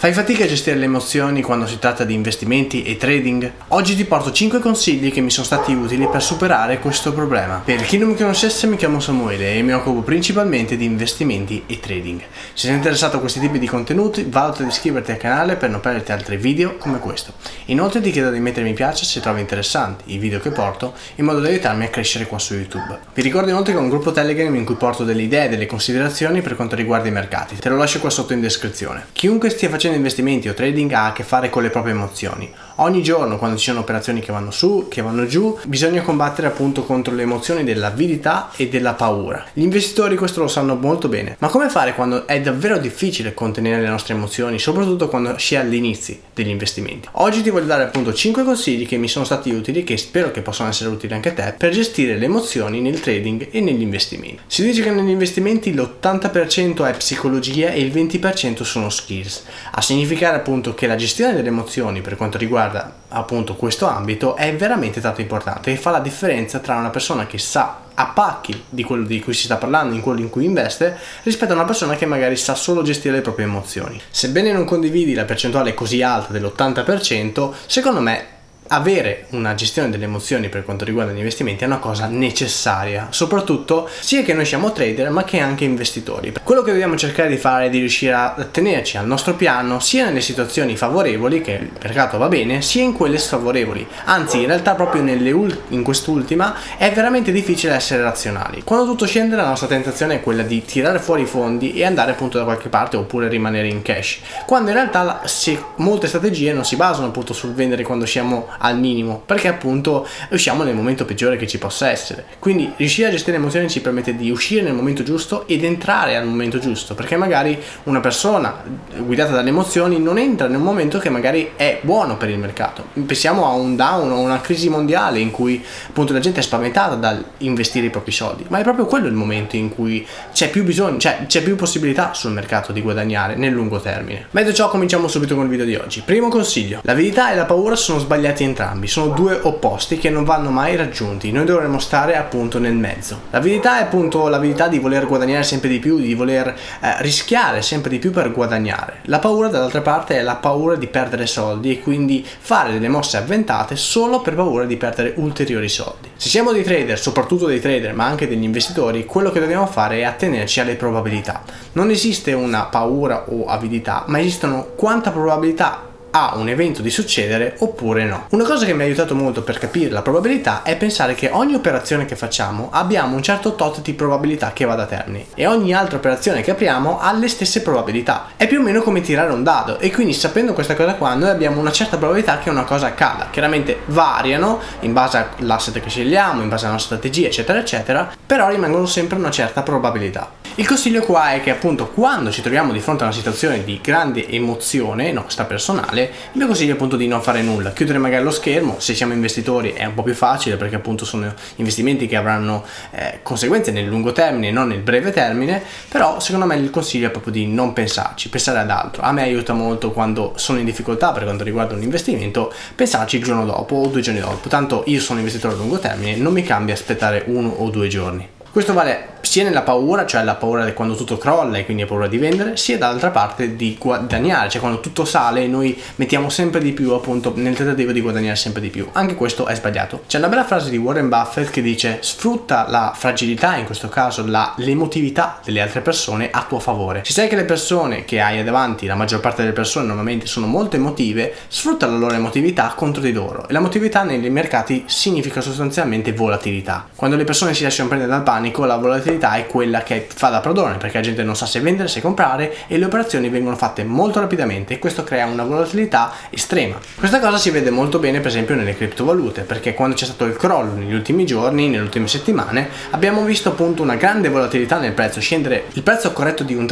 Fai fatica a gestire le emozioni quando si tratta di investimenti e trading? Oggi ti porto 5 consigli che mi sono stati utili per superare questo problema. Per chi non mi conoscesse, mi chiamo Samuele e mi occupo principalmente di investimenti e trading. Se sei interessato a questi tipi di contenuti, valuta di iscriverti al canale per non perderti altri video come questo. Inoltre ti chiedo di mettere mi piace se trovi interessanti i video che porto, in modo da aiutarmi a crescere qua su YouTube. Vi ricordo inoltre che ho un gruppo Telegram in cui porto delle idee e delle considerazioni per quanto riguarda i mercati. Te lo lascio qua sotto in descrizione. Chiunque stia facendo investimenti o trading ha a che fare con le proprie emozioni. Ogni giorno, quando ci sono operazioni che vanno su, che vanno giù, bisogna combattere appunto contro le emozioni dell'avidità e della paura. Gli investitori questo lo sanno molto bene, ma come fare quando è davvero difficile contenere le nostre emozioni, soprattutto quando si è all'inizio degli investimenti? Oggi ti voglio dare appunto 5 consigli che mi sono stati utili, che spero che possano essere utili anche a te, per gestire le emozioni nel trading e negli investimenti. Si dice che negli investimenti l'80% è psicologia e il 20% sono skills, a significare appunto che la gestione delle emozioni per quanto riguarda appunto questo ambito è veramente tanto importante e fa la differenza tra una persona che sa a pacchi di quello di cui si sta parlando, in quello in cui investe, rispetto a una persona che magari sa solo gestire le proprie emozioni. Sebbene non condividi la percentuale così alta dell'80%, secondo me avere una gestione delle emozioni per quanto riguarda gli investimenti è una cosa necessaria, soprattutto sia che noi siamo trader ma che anche investitori. Quello che dobbiamo cercare di fare è di riuscire a tenerci al nostro piano sia nelle situazioni favorevoli, che il mercato va bene, sia in quelle sfavorevoli. Anzi, in realtà proprio in quest'ultima è veramente difficile essere razionali. Quando tutto scende la nostra tentazione è quella di tirare fuori i fondi e andare appunto da qualche parte oppure rimanere in cash, quando in realtà molte strategie non si basano appunto sul vendere quando siamo al minimo, perché appunto usciamo nel momento peggiore che ci possa essere. Quindi riuscire a gestire le emozioni ci permette di uscire nel momento giusto ed entrare al momento giusto, perché magari una persona guidata dalle emozioni non entra nel momento che magari è buono per il mercato. Pensiamo a un down o una crisi mondiale in cui appunto la gente è spaventata dal investire i propri soldi, ma è proprio quello il momento in cui c'è più bisogno, c'è più possibilità sul mercato di guadagnare nel lungo termine. Ma detto ciò, cominciamo subito con il video di oggi. Primo consiglio: l'avidità e la paura sono sbagliati entrambi, sono due opposti che non vanno mai raggiunti. Noi dovremmo stare appunto nel mezzo. L'avidità è appunto l'avidità di voler guadagnare sempre di più, di voler rischiare sempre di più per guadagnare. La paura dall'altra parte è la paura di perdere soldi e quindi fare delle mosse avventate solo per paura di perdere ulteriori soldi. Se siamo dei trader, soprattutto dei trader ma anche degli investitori, quello che dobbiamo fare è attenerci alle probabilità. Non esiste una paura o avidità, ma esistono quanta probabilità ha un evento di succedere oppure no. Una cosa che mi ha aiutato molto per capire la probabilità è pensare che ogni operazione che facciamo abbiamo un certo tot di probabilità che vada a termine e ogni altra operazione che apriamo ha le stesse probabilità. È più o meno come tirare un dado, e quindi sapendo questa cosa qua noi abbiamo una certa probabilità che una cosa accada. Chiaramente variano in base all'asset che scegliamo, in base alla nostra strategia eccetera eccetera, però rimangono sempre una certa probabilità. Il consiglio qua è che appunto quando ci troviamo di fronte a una situazione di grande emozione nostra personale, il mio consiglio è appunto di non fare nulla, chiudere magari lo schermo. Se siamo investitori è un po' più facile perché appunto sono investimenti che avranno conseguenze nel lungo termine, non nel breve termine, però secondo me il consiglio è proprio di non pensarci, pensare ad altro. A me aiuta molto quando sono in difficoltà per quanto riguarda un investimento, pensarci il giorno dopo o 2 giorni dopo, tanto io sono investitore a lungo termine, non mi cambia aspettare 1 o 2 giorni. Questo vale sia nella paura, cioè la paura di quando tutto crolla e quindi ha paura di vendere, sia dall'altra parte di guadagnare, cioè quando tutto sale e noi mettiamo sempre di più appunto nel tentativo di guadagnare sempre di più. Anche questo è sbagliato. C'è una bella frase di Warren Buffett che dice: sfrutta la fragilità, in questo caso l'emotività delle altre persone a tuo favore. Se sai che le persone che hai davanti, la maggior parte delle persone normalmente sono molto emotive, sfrutta la loro emotività contro di loro. E l'emotività nei mercati significa sostanzialmente volatilità. Quando le persone si lasciano prendere dal panico, la volatilità è quella che fa da padrone, perché la gente non sa se vendere, se comprare, e le operazioni vengono fatte molto rapidamente e questo crea una volatilità estrema. Questa cosa si vede molto bene per esempio nelle criptovalute, perché quando c'è stato il crollo negli ultimi giorni, nelle ultime settimane, abbiamo visto appunto una grande volatilità nel prezzo, scendere il prezzo corretto di un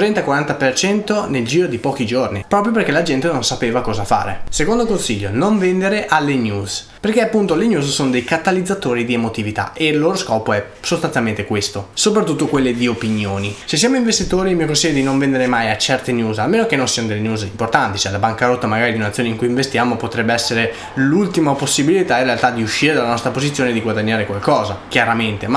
30-40% nel giro di pochi giorni, proprio perché la gente non sapeva cosa fare. Secondo consiglio: non vendere alle news, perché appunto le news sono dei catalizzatori di emotività e il loro scopo è sostanzialmente questo, soprattutto quelle di opinioni. Se siamo investitori, il mio consiglio è di non vendere mai a certe news, a meno che non siano delle news importanti. Cioè la bancarotta magari di un'azione in cui investiamo potrebbe essere l'ultima possibilità in realtà di uscire dalla nostra posizione e di guadagnare qualcosa, chiaramente, ma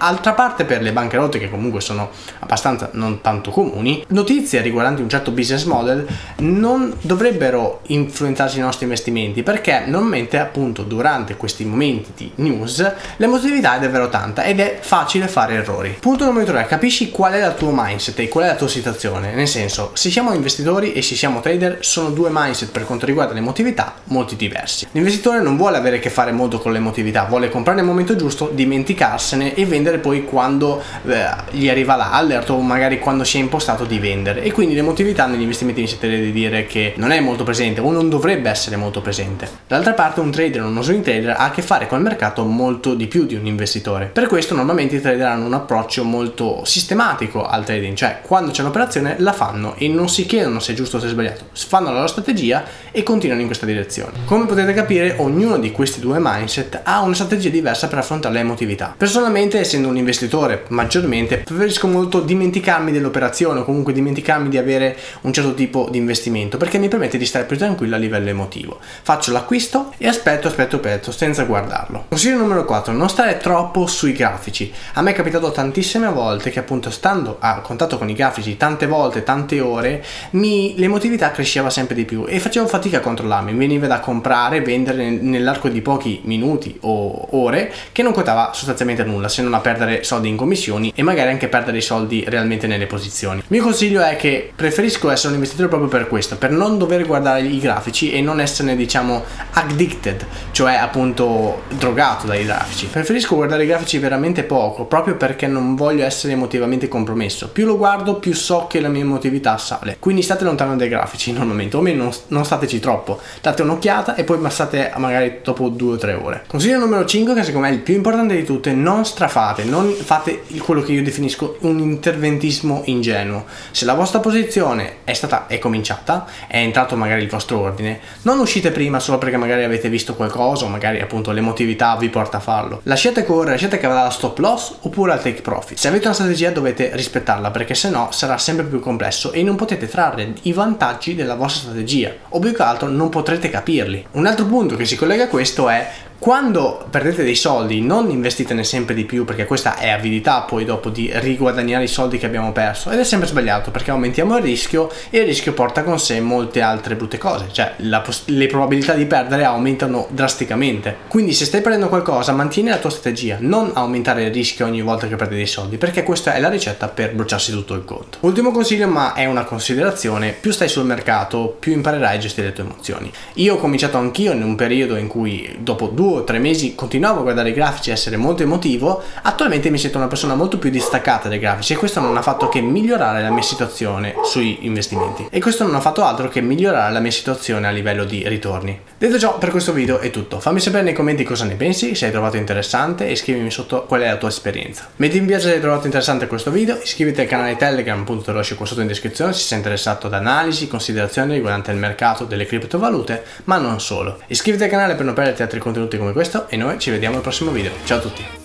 Altra parte per le bancarotte, che comunque sono abbastanza non tanto comuni, notizie riguardanti un certo business model non dovrebbero influenzarci i nostri investimenti, perché normalmente appunto durante questi momenti di news l'emotività è davvero tanta ed è facile fare errori. Punto numero 3: capisci qual è il tuo mindset e qual è la tua situazione. Nel senso, se siamo investitori e se siamo trader, sono due mindset per quanto riguarda l'emotività molto diversi. L'investitore non vuole avere a che fare molto con l'emotività, vuole comprare nel momento giusto, dimenticarsene e vendere poi quando gli arriva l'alert o magari quando si è impostato di vendere. E quindi l'emotività negli investimenti mi sentite di dire che non è molto presente o non dovrebbe essere molto presente. D'altra parte un trader, uno swing trader, ha a che fare con il mercato molto di più di un investitore. Per questo normalmente i trader hanno un approccio molto sistematico al trading, cioè quando c'è un'operazione la fanno e non si chiedono se è giusto o se è sbagliato, fanno la loro strategia e continuano in questa direzione. Come potete capire, ognuno di questi due mindset ha una strategia diversa per affrontare l'emotività. Personalmente, essendo un investitore maggiormente, preferisco molto dimenticarmi dell'operazione o comunque dimenticarmi di avere un certo tipo di investimento, perché mi permette di stare più tranquillo a livello emotivo. Faccio l'acquisto e aspetto senza guardarlo. Consiglio numero 4: non stare troppo sui grafici. A me è capitato tantissime volte che appunto stando a contatto con i grafici tante volte, tante ore, l'emotività cresceva sempre di più e facevo fatica a controllarmi, mi veniva da comprare e vendere nell'arco di pochi minuti o ore, che non contava sostanzialmente nulla se non a perdere soldi in commissioni e magari anche perdere i soldi realmente nelle posizioni. Il mio consiglio è che preferisco essere un investitore proprio per questo, per non dover guardare i grafici e non esserne, diciamo, addicted, cioè appunto drogato dai grafici. Preferisco guardare i grafici veramente poco, proprio perché non voglio essere emotivamente compromesso. Più lo guardo, più so che la mia emotività sale. Quindi state lontano dai grafici normalmente, o almeno non stateci troppo. Date un'occhiata e poi passate magari dopo 2 o 3 ore. Consiglio numero 5, che secondo me è il più importante di tutte: non strafate, non fate quello che io definisco un interventismo ingenuo. Se la vostra posizione è cominciata, è entrato magari il vostro ordine, non uscite prima solo perché magari avete visto qualcosa o magari appunto l'emotività vi porta a farlo. Lasciate correre, lasciate che vada la stop loss oppure al take profit. Se avete una strategia dovete rispettarla, perché sennò sarà sempre più complesso e non potete trarre i vantaggi della vostra strategia, o più che altro non potrete capirli. Un altro punto che si collega a questo è: quando perdete dei soldi non investitene sempre di più, perché questa è avidità poi dopo di riguadagnare i soldi che abbiamo perso, ed è sempre sbagliato perché aumentiamo il rischio e il rischio porta con sé molte altre brutte cose, cioè le probabilità di perdere aumentano drasticamente. Quindi se stai perdendo qualcosa, mantieni la tua strategia, non aumentare il rischio ogni volta che perdi dei soldi, perché questa è la ricetta per bruciarsi tutto il conto. Ultimo consiglio, ma è una considerazione: più stai sul mercato più imparerai a gestire le tue emozioni. Io ho cominciato anch'io in un periodo in cui dopo 2 o 3 mesi continuavo a guardare i grafici e essere molto emotivo. Attualmente mi sento una persona molto più distaccata dai grafici e questo non ha fatto che migliorare la mia situazione sui investimenti, e questo non ha fatto altro che migliorare la mia situazione a livello di ritorni. Detto ciò, per questo video è tutto. Fammi sapere nei commenti cosa ne pensi, se hai trovato interessante, e scrivimi sotto qual è la tua esperienza. Metti mi piace se hai trovato interessante questo video, iscriviti al canale Telegram, appunto te lo lascio qua sotto in descrizione se sei interessato ad analisi, considerazioni riguardanti il mercato delle criptovalute, ma non solo. Iscriviti al canale per non perderti altri contenuti come questo e noi ci vediamo al prossimo video. Ciao a tutti!